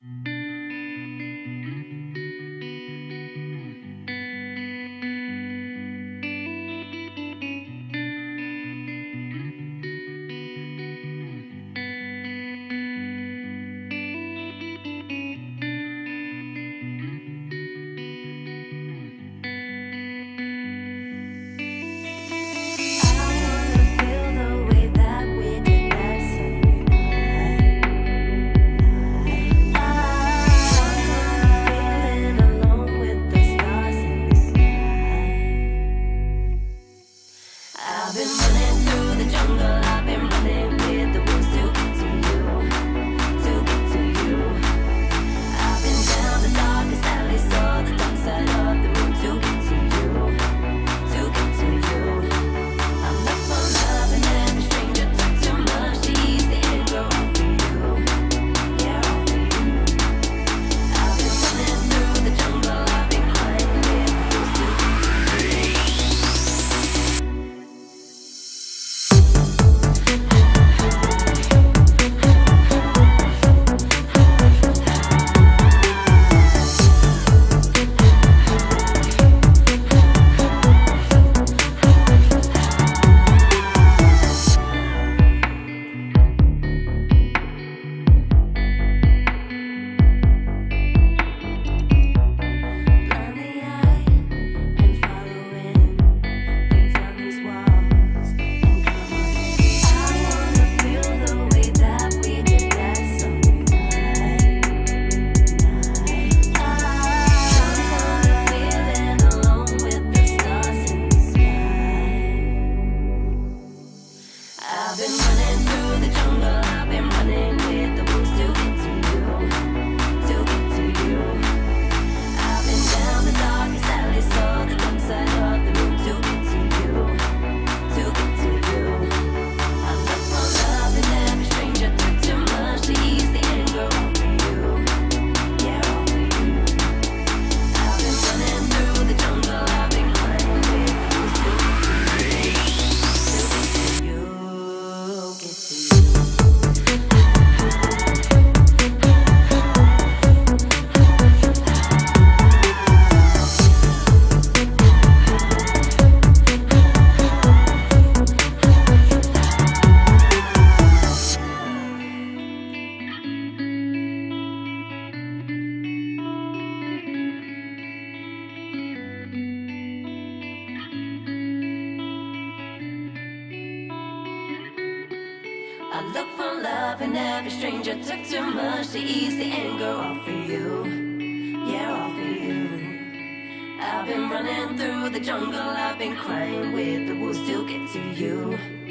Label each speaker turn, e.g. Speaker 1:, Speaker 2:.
Speaker 1: I look for love and every stranger took too much to ease the anger off of you. Yeah, off of you. I've been running through the jungle, I've been crying with the wolves to get to you.